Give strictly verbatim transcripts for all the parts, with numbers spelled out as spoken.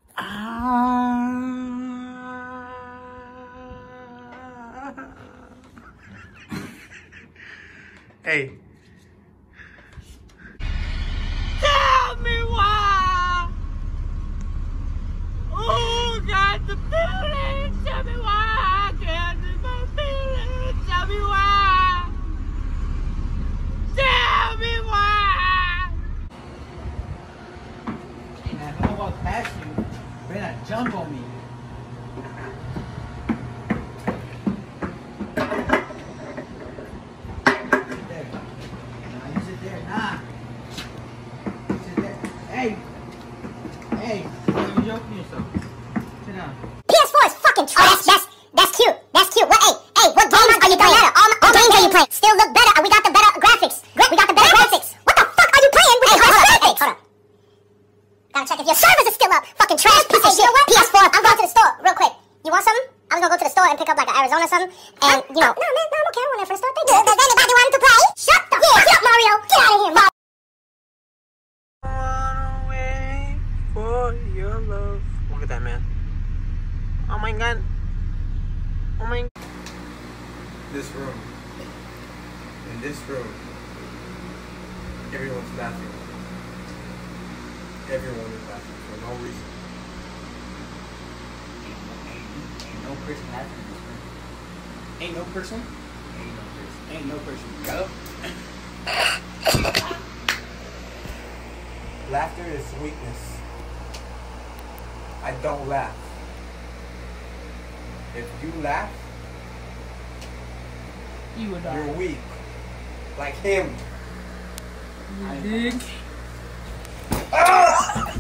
Hey. Tell me why. Oh, got the feeling. Tell me why. Got the feeling. Tell me why. Tell me why. Hey man, if I walk past you, you better not jump on me. Hey! Hey! You're joking yourself. Sit down. P S four is fucking trash. Oh, that's, that's, that's cute. That's cute. What, hey, hey, what games are you playing? All, my, all games are you playing? Still look better. We got the better graphics. We got the better graphics. What the fuck are you playing with hey, the hold graphics? Hey, hold up. Gotta check if your servers are still up. Fucking trash piece of shit. You know what? P S four. I'm going to the store real quick. You want something? I was gonna go to the store and pick up like an Arizona or something. And, you know. No, man, no, I'm okay. I want that for the store. Thank you. Does anybody want to play? Shut the fuck up, Mario. Get out of here, Mario. For your love. Look at that, man. Oh my god. Oh my. This room. In this room, everyone's laughing. Everyone is laughing for no reason. Ain't no person laughing in this room. Ain't no person? Ain't no person. Ain't no person. Go. Laughter is weakness. I don't laugh. If you laugh, You would die. you're weak. Like him. You dick. Ah!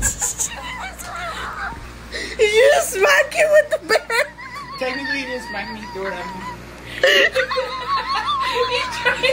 You just smack him with the bear. Technically, you just smack me through it. He tried